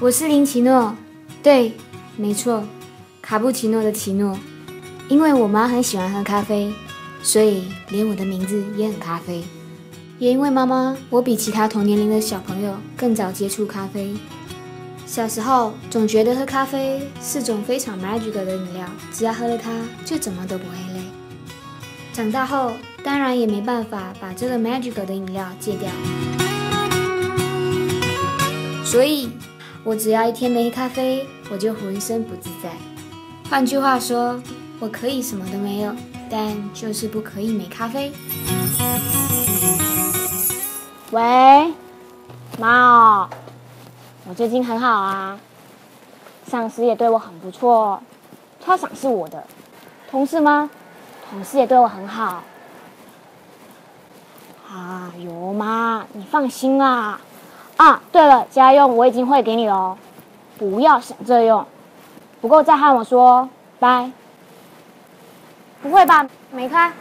我是林奇诺，对，没错，卡布奇诺的奇诺。因为我妈很喜欢喝咖啡，所以连我的名字也很咖啡。也因为妈妈，我比其他同年龄的小朋友更早接触咖啡。小时候总觉得喝咖啡是种非常 magic 的饮料，只要喝了它，就怎么都不会累。长大后，当然也没办法把这个 magic 的饮料戒掉。所以，我只要一天没喝咖啡，我就浑身不自在。换句话说，我可以什么都没有，但就是不可以没咖啡。 喂，妈哦，我最近很好啊，上司也对我很不错，他赏识我的。同事吗？同事也对我很好。哎呦妈，你放心啦。啊，对了，家用我已经汇给你了哦，不要想着用，不够再和我说，拜。不会吧？没开。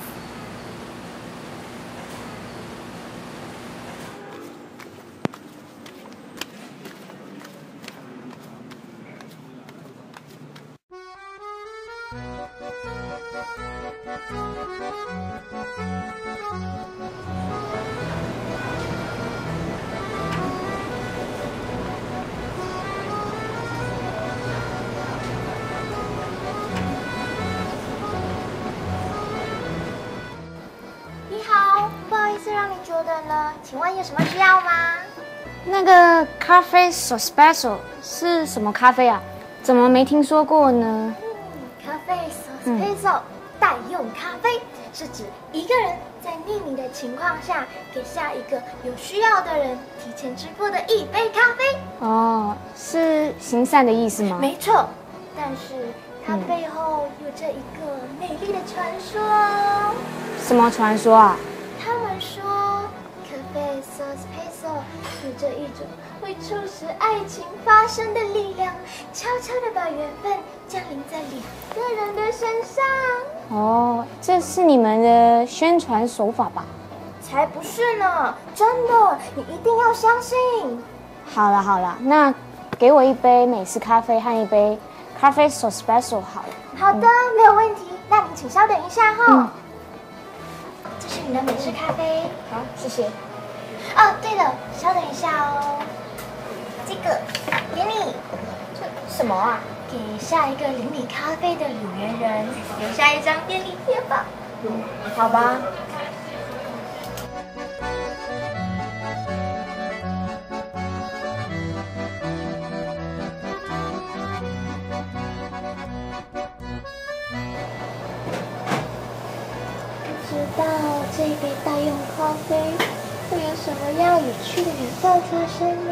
让您久等了，请问有什么需要吗？ 那个咖啡 so special 是什么咖啡啊？怎么没听说过呢？ 咖啡 so special 代用咖啡是指一个人在匿名的情况下，给下一个有需要的人提前支付的一杯咖啡。 哦，是行善的意思吗？ 没错，但是它背后有着一个美丽的传说哦。 什么传说啊？ 他们说，咖啡 so special 有着一种会促使爱情发生的力量，悄悄地把缘分降临在两个人的身上。 哦，这是你们的宣传手法吧？ 才不是呢，真的，你一定要相信。 好了好了，那给我一杯美式咖啡和一杯咖啡 so special 好了。 好的，没有问题。那您请稍等一下哈。这是你的美式咖啡。 好，谢谢。 哦，对了，稍等一下哦。这个给你。 这什么啊？ 给下一个领你咖啡的有缘人留下一张便利贴吧。 好吧。 不知道这杯代用咖啡会有什么样有趣的缘分发生呢？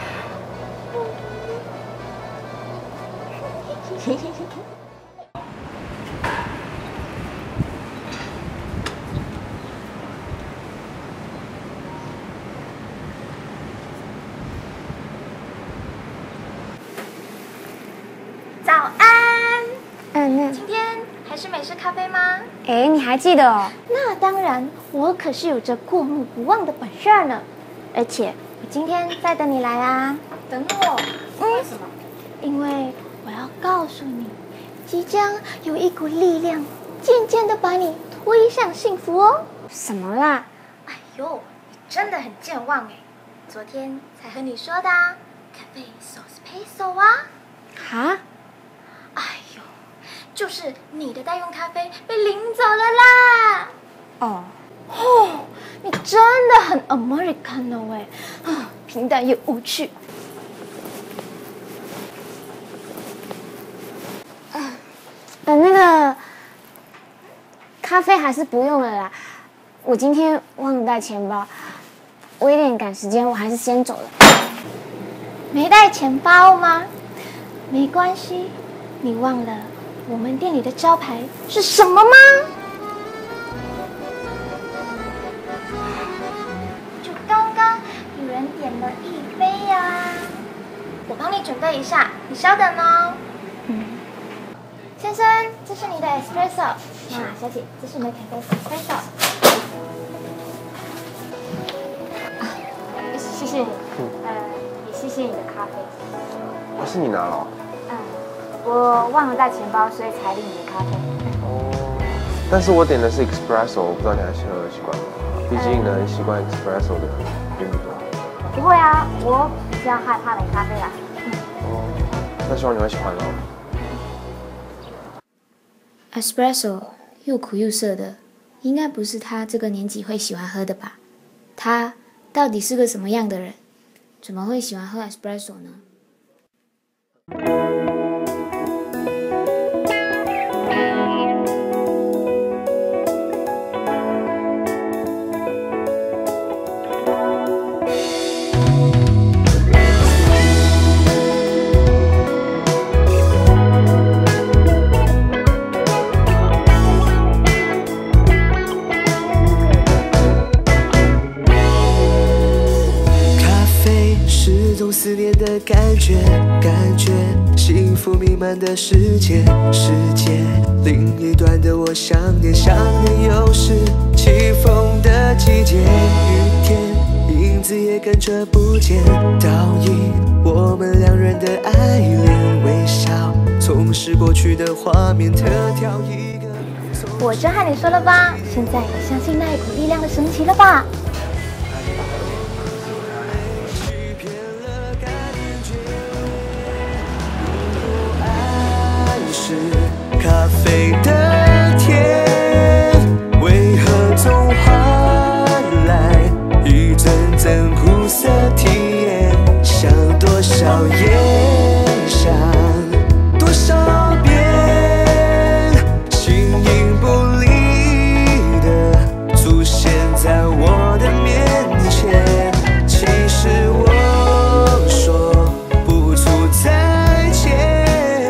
早安。今天还是美式咖啡吗？ 哎，你还记得哦？ 那当然，我可是有着过目不忘的本事呢。而且我今天在等你来啊。 等我？为什么？ 因为我要告诉你，即将有一股力量渐渐的把你推向幸福哦。 什么啦？ 哎呦，你真的很健忘哎！昨天才和你说的啊，咖啡 so special 啊。 哈？ 哎呦，就是你的代用咖啡被领走了啦！ 哦， 你真的很 Americano 哎，平淡又无趣。 那个咖啡还是不用了啦，我今天忘了带钱包，我有点赶时间，我还是先走了。 没带钱包吗？没关系，你忘了我们店里的招牌是什么吗？就刚刚有人点了一杯呀，我帮你准备一下，你稍等哦。先生，这是你的 espresso。小姐，这是你的咖啡 espresso。 谢谢，也谢谢谢你的咖啡。 那是你拿了？ 我忘了带钱包，所以才领你的咖啡。 哦，但是我点的是 espresso， 我不知道你还喝得习惯吗？毕竟呢，习惯 espresso 的并不多。 不会啊，我比较害怕没咖啡啦。 哦，那希望你会喜欢哦。 Espresso 又苦又涩的，应该不是他这个年纪会喜欢喝的吧？他到底是个什么样的人？怎么会喜欢喝 espresso 呢？ 思念的感觉，幸福弥漫的世界，另一端的我想念又是起风的季节，雨天影子也跟着不见，倒映我们两人的爱恋，微笑重拾过去的画面，特挑一个。 我就和你说了吧，现在你相信那一股力量的神奇了吧？ 咖啡的甜，为何总换来一阵阵苦涩体验？想多少夜，想多少遍，形影不离的出现在我的面前。其实我说不出再见。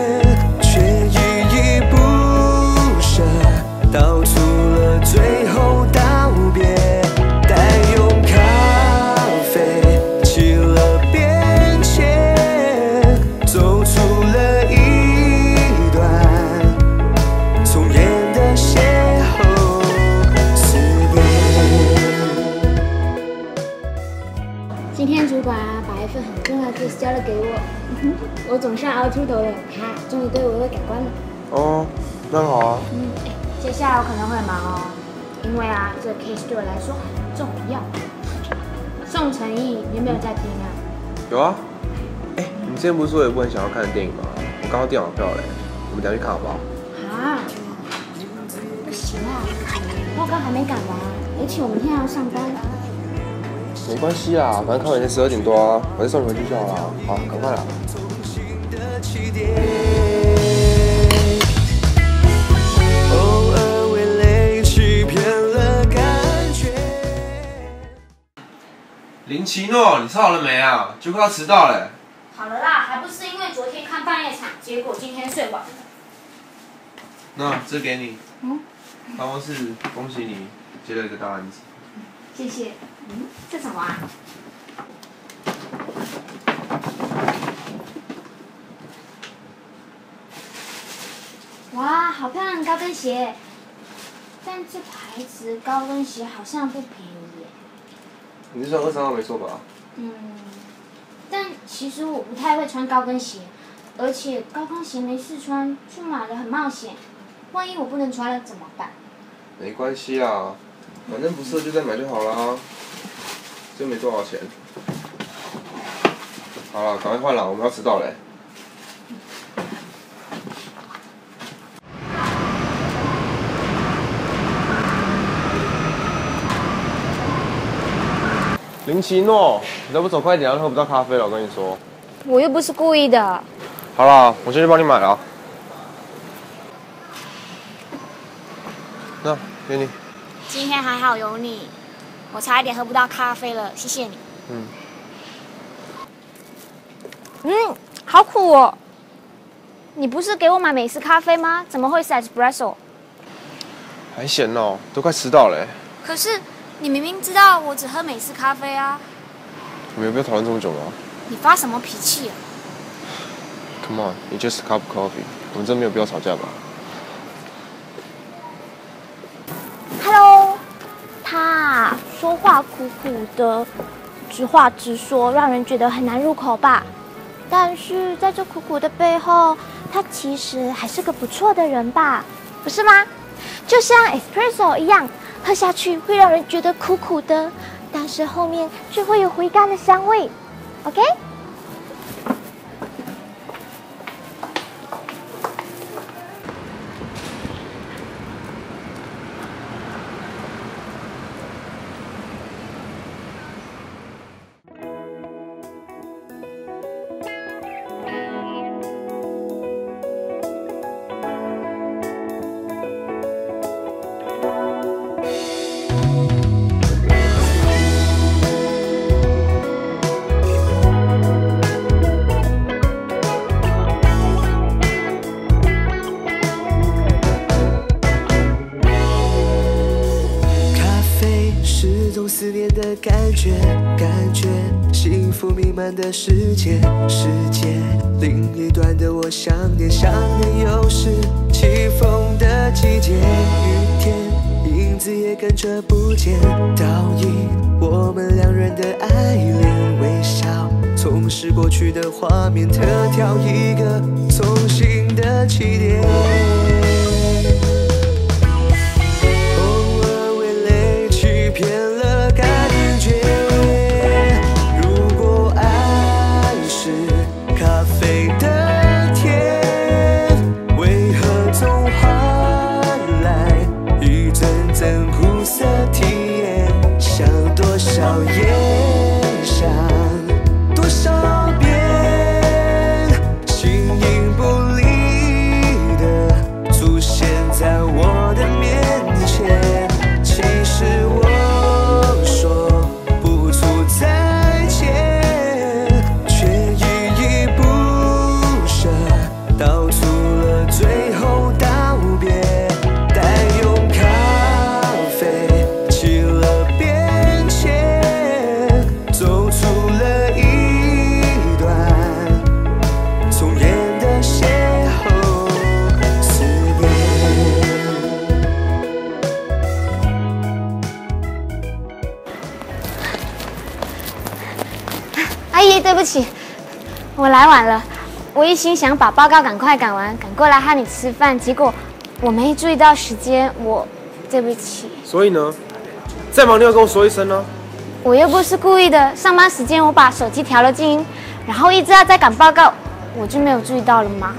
道出了最后道别，待用咖啡起了变迁，走出了一段重演的邂逅思念。 今天主管把一份很重要的 case 交了给我，我总算熬出头了，他终于对我有改观了。 哦，那很好啊。 接下来我可能会忙哦，因为这个 case 对我来说很重要。宋承义，你有没有在听啊？ 有啊。你之前不是说有一部很想要看的电影吗？我刚好订好票嘞，我们等下去看好不好？ 不行啊，报告还没赶完，而且我明天还要上班。 没关系啊，反正看完已经12点多啊，我再送你回去就好了。好，赶快啦。 林奇诺，你吃好了没啊？就快要迟到了。 好了啦，还不是因为昨天看半夜场，结果今天睡晚了。 那这给你。办公室恭喜你接了一个大案子。 谢谢。这什么啊？哇，好漂亮的高跟鞋！但这牌子高跟鞋好像不便宜耶。 你是穿23号没错吧？ 但其实我不太会穿高跟鞋，而且高跟鞋没试穿去买了很冒险，万一我不能穿了怎么办？ 没关系啦，反正不适合就再买就好啦，这没多少钱。好了，赶快换了，我们要迟到嘞。林奇诺，你再不走快一点，喝不到咖啡了。我跟你说。 我又不是故意的。 好啦，我先去帮你买了。那给你。 今天还好有你，我差一点喝不到咖啡了，谢谢你。好苦哦。你不是给我买美式咖啡吗？怎么会是 espresso？ 还嫌哦，都快迟到了。 可是。你明明知道我只喝美式咖啡啊！ 我们有必要讨论这么久吗？ 你发什么脾气啊 ？Come on, it's just a cup of coffee。我们真没有必要吵架吧 ？Hello， 他说话苦苦的， 直话直说，让人觉得很难入口吧。但是在这苦苦的背后，他其实还是个不错的人吧，不是吗？就像 espresso 一样，喝下去会让人觉得苦苦的，但是后面却会有回甘的香味。OK？ 思念的感觉，幸福弥漫的世界另一端的我想念又是起风的季节，雨天影子也跟着不见，倒映我们两人的爱恋，微笑重拾过去的画面，特调一个重新的起点。 阿姨，对不起，我来晚了。我一心想把报告赶快赶完，赶过来和你吃饭，结果我没注意到时间，对不起。 所以呢，再忙你要跟我说一声呢。 我又不是故意的，上班时间我把手机调了静音，然后一直要在赶报告，我就没有注意到了吗？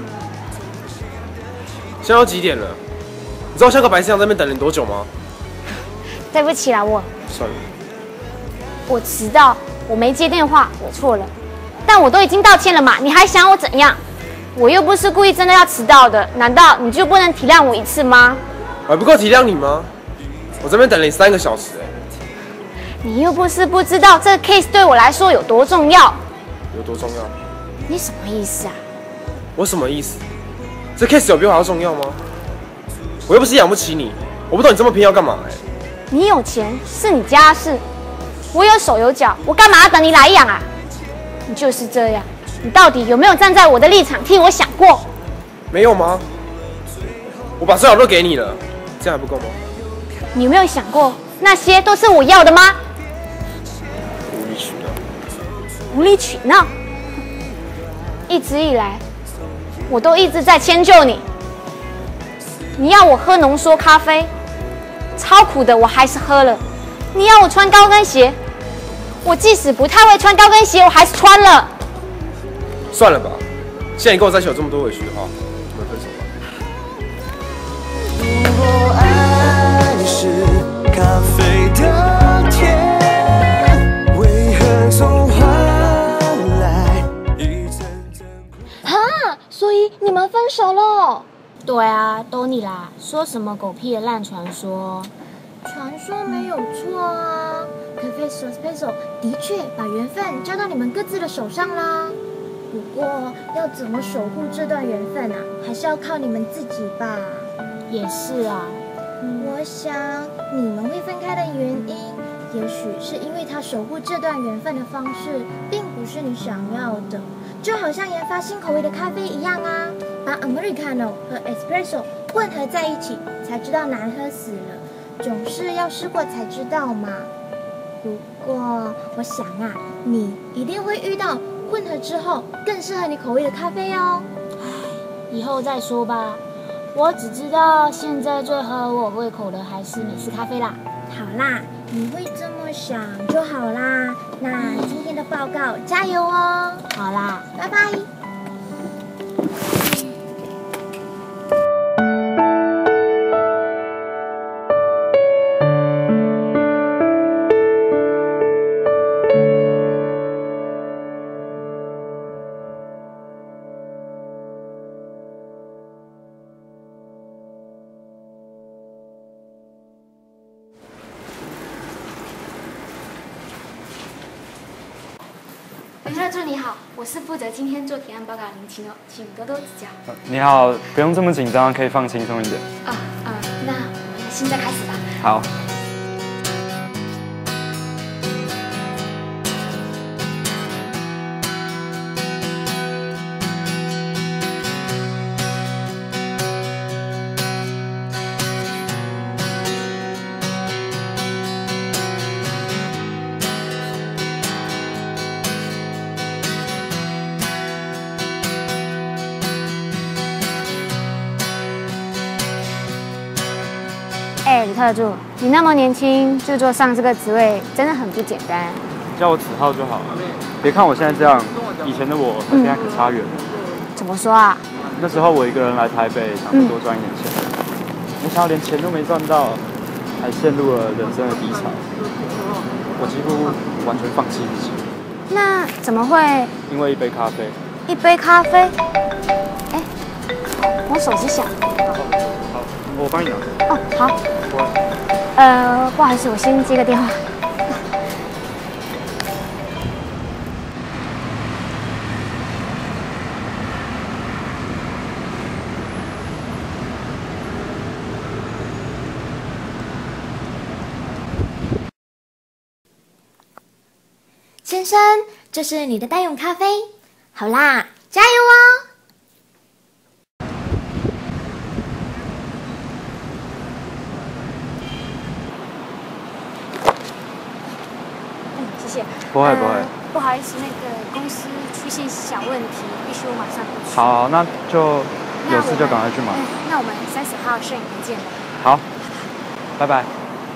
现在都几点了？你知道像个白痴一样在那边等人多久吗？ 对不起啦， 算了。 我迟到，我没接电话，我错了。但我都已经道歉了嘛，你还想我怎样？我又不是故意真的要迟到的，难道你就不能体谅我一次吗？ 我还不够体谅你吗？我这边等了你3个小时你又不是不知道这个 case 对我来说有多重要。 有多重要？ 你什么意思啊？ 我什么意思？这 case 有比我还要重要吗？我又不是养不起你，我不懂你这么偏要干嘛你有钱是你家的事，我有手有脚，我干嘛要等你来养啊？你就是这样，你到底有没有站在我的立场替我想过？ 没有吗？我把最好都给你了，这样还不够吗？ 你有没有想过，那些都是我要的吗？ 无理取闹。 无理取闹？一直以来，我都一直在迁就你。你要我喝浓缩咖啡，超苦的我还是喝了。你要我穿高跟鞋，我即使不太会穿高跟鞋，我还是穿了。 算了吧，既然你跟我在一起有这么多委屈的话，我们分手吧。 如果爱是咖啡的甜，为何总换来一阵阵哈，所以你们分手了？ 对啊，都你啦，说什么狗屁的烂传说？ 传说没有错啊，咖啡 espresso 的确把缘分交到你们各自的手上啦。不过要怎么守护这段缘分啊，还是要靠你们自己吧。 也是啊， 我想你们会分开的原因，也许是因为他守护这段缘分的方式，并不是你想要的。就好像研发新口味的咖啡一样啊，把 Americano 和 Espresso 混合在一起，才知道难喝死了。总是要试过才知道嘛。 不过我想啊，你一定会遇到混合之后更适合你口味的咖啡哦。 以后再说吧。我只知道现在最合我胃口的还是美式咖啡啦。 好啦，你会这么想就好啦。那今天的报告加油哦！ 好啦， 拜拜。 林特助你好，我是负责今天做提案报告的林奇诺，请多多指教。 你好，不用这么紧张，可以放轻松一点。 那我们现在开始吧。 好。 李特助，你那么年轻就坐上这个职位，真的很不简单。 叫我子浩就好了，别看我现在这样，以前的我和现在可差远了。 怎么说啊？ 那时候我一个人来台北，想多赚一点钱，没想到连钱都没赚到，还陷入了人生的低潮。我几乎完全放弃自己。 那怎么会？ 因为一杯咖啡。 一杯咖啡？哎，我手机响。 好，我帮你拿。 哦，好。不好意思，我先接个电话。 先生，这是你的待用咖啡。好啦，加油哦！ 谢谢。 不会不会。 不好意思，那个公司出现小问题，必须我马上过去。 好，那就有事就赶快去忙。 那我们30号摄影棚见吧。 好，拜拜。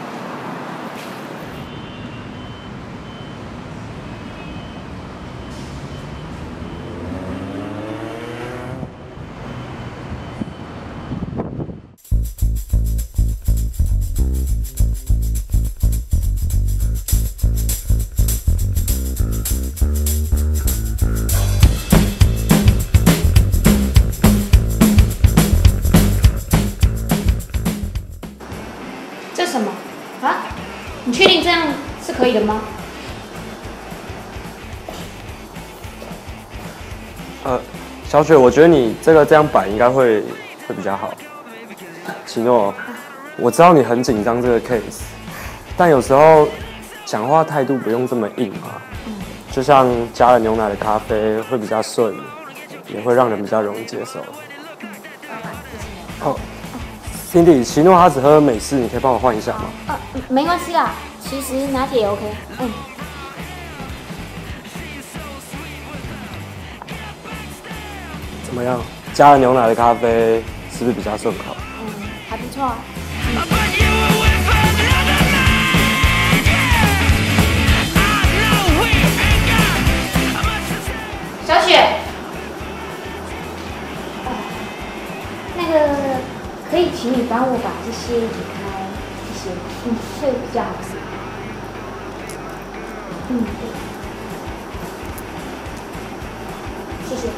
这什么啊？你确定这样是可以的吗？ 小雪，我觉得你这样摆应该会比较好。奇诺，我知道你很紧张这个 case， 但有时候讲话态度不用这么硬嘛。就像加了牛奶的咖啡会比较顺，也会让人比较容易接受。哦，Cindy， 奇诺他只喝美式，你可以帮我换一下吗？ 没关系啦，其实拿铁也 OK。 怎么样？加了牛奶的咖啡是不是比较顺口？ 还不错啊。小雪，那个可以请你帮我把这些移开，谢谢。会比较好吃。对。谢谢。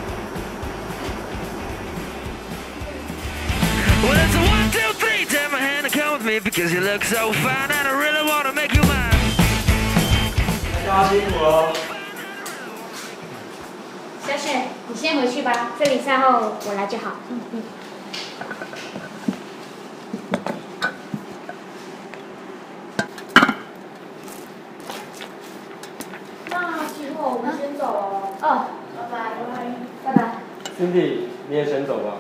Well, it's a 1, 2, 3. Take my hand and come with me because you look so fine and I really want to make you mine. 大家辛苦了。 小雪，你先回去吧，这里善后我来就好。那其实我们先走了。哦，拜拜。拜拜。 Cindy， 你也先走吧。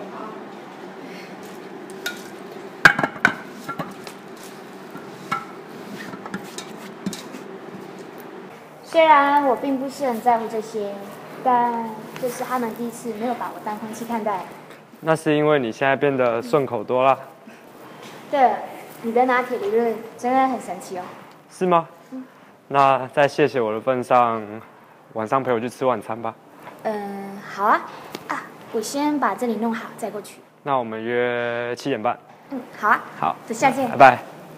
虽然我并不是很在乎这些，但这是他们第一次没有把我当空气看待。 那是因为你现在变得顺口多了。 对了，你的拿铁理论真的很神奇哦。 是吗？那在谢谢我的份上，晚上陪我去吃晚餐吧。 好啊。我先把这里弄好再过去。 那我们约7点半。 好啊。 好， 等下见。 拜拜。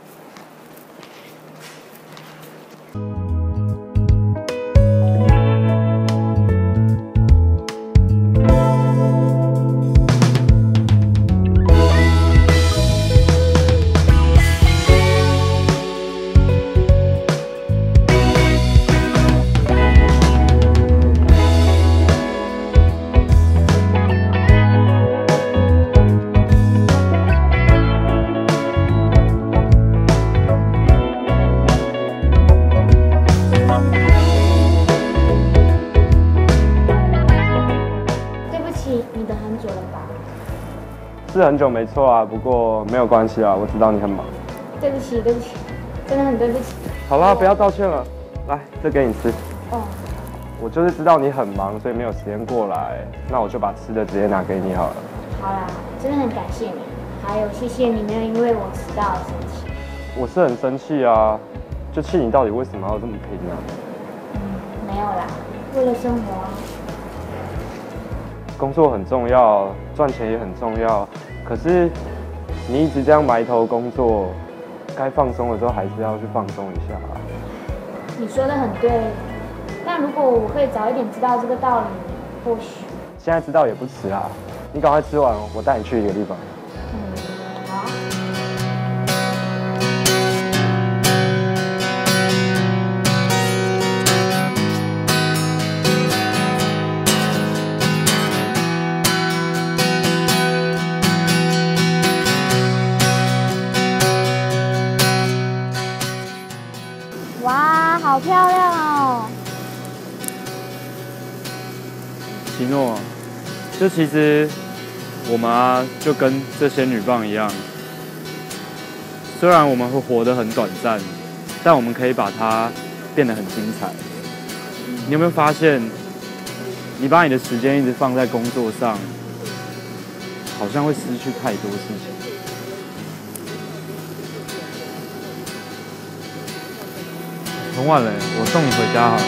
是很久没错啊，不过没有关系啊，我知道你很忙。 对不起，真的很对不起。 好啦，不要道歉了，来，这给你吃。 哦。 我就是知道你很忙，所以没有时间过来，那我就把吃的直接拿给你好了。 好啦，真的很感谢你，还有谢谢你没有因为我迟到而生气。 我是很生气啊，就气你到底为什么要这么拼啊？ 没有啦，为了生活啊。 工作很重要，赚钱也很重要，可是你一直这样埋头工作，该放松的时候还是要去放松一下啊。 你说的很对，但如果我可以早一点知道这个道理，或许现在知道也不迟啦。你赶快吃完，我带你去一个地方。 好啊。哇，好漂亮哦！ 奇诺，就其实我们啊，就跟这些女棒一样，虽然我们会活得很短暂，但我们可以把它变得很精彩。你有没有发现，你把你的时间一直放在工作上，好像会失去太多事情。很晚了，我送你回家好了。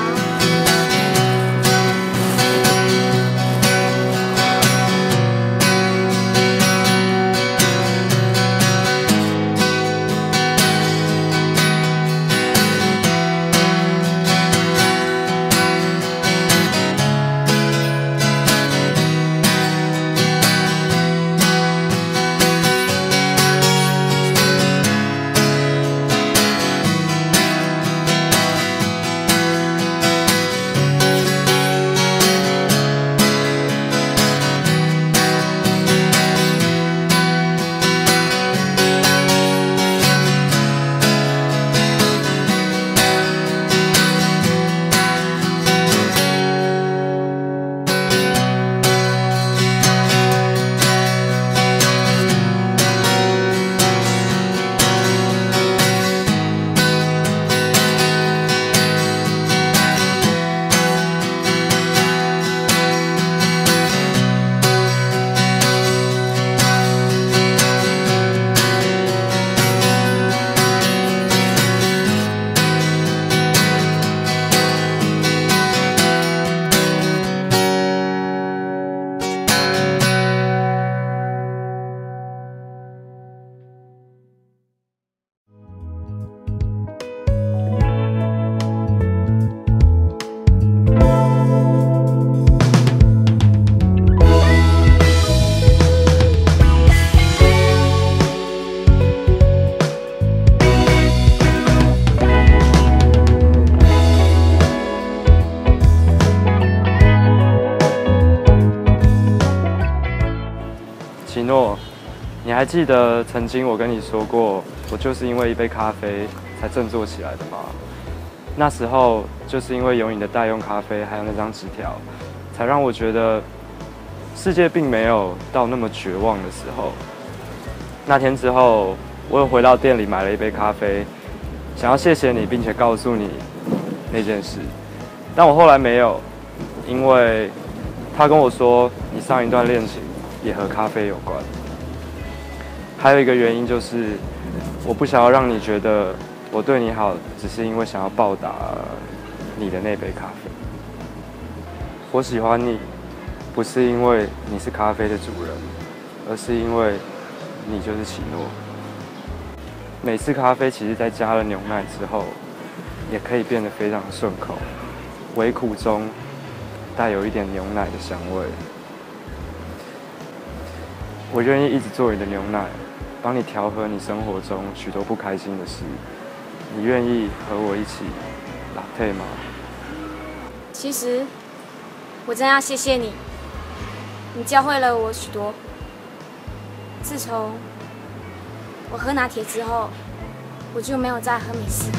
奇诺，你还记得曾经我跟你说过，我就是因为一杯咖啡才振作起来的吗？那时候就是因为有你的代用咖啡，还有那张纸条，才让我觉得世界并没有到那么绝望的时候。那天之后，我又回到店里买了一杯咖啡，想要谢谢你，并且告诉你， 那件事，但我后来没有，因为他跟我说你上一段恋情也和咖啡有关。还有一个原因就是，我不想要让你觉得我对你好，只是因为想要报答你的那杯咖啡。我喜欢你，不是因为你是咖啡的主人，而是因为你就是奇诺。每次咖啡其实在加了牛奶之后，也可以变得非常顺口，微苦中带有一点牛奶的香味。我愿意一直做你的牛奶，帮你调和你生活中许多不开心的事。你愿意和我一起latte吗？ 其实，我真要谢谢你，你教会了我许多。自从我喝拿铁之后，我就没有再喝美式。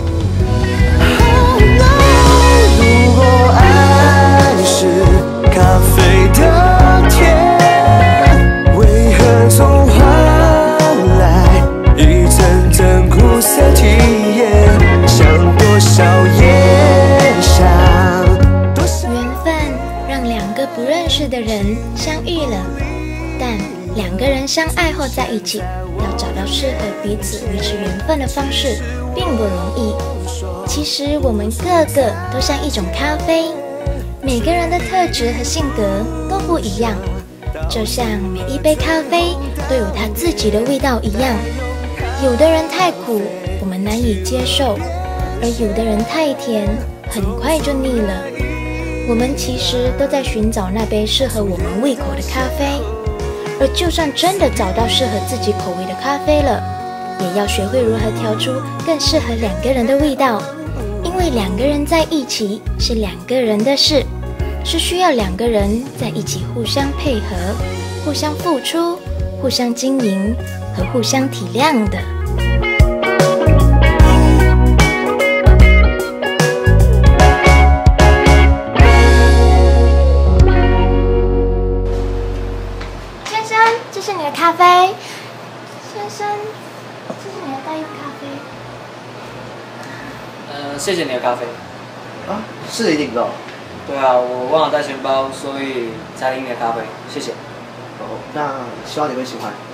如果爱是咖啡的甜，为何总换来一阵阵苦涩体验？像多少夜想，多少缘分让两个不认识的人相遇了，但两个人相爱后在一起，要找到适合彼此维持缘分的方式并不容易。其实我们个个都像一种咖啡，每个人的特质和性格都不一样，就像每一杯咖啡都有它自己的味道一样。有的人太苦，我们难以接受，而有的人太甜，很快就腻了。我们其实都在寻找那杯适合我们胃口的咖啡，而就算真的找到适合自己口味的咖啡了，也要学会如何调出更适合两个人的味道。因为两个人在一起是两个人的事，是需要两个人在一起互相配合、互相付出、互相经营和互相体谅的。 先生，这是你的咖啡。先生，这是你的待用咖啡。 谢谢你的咖啡。 啊，是你领的哦。 对啊，我忘了带钱包，所以才领你的咖啡，谢谢。 哦，那希望你会喜欢。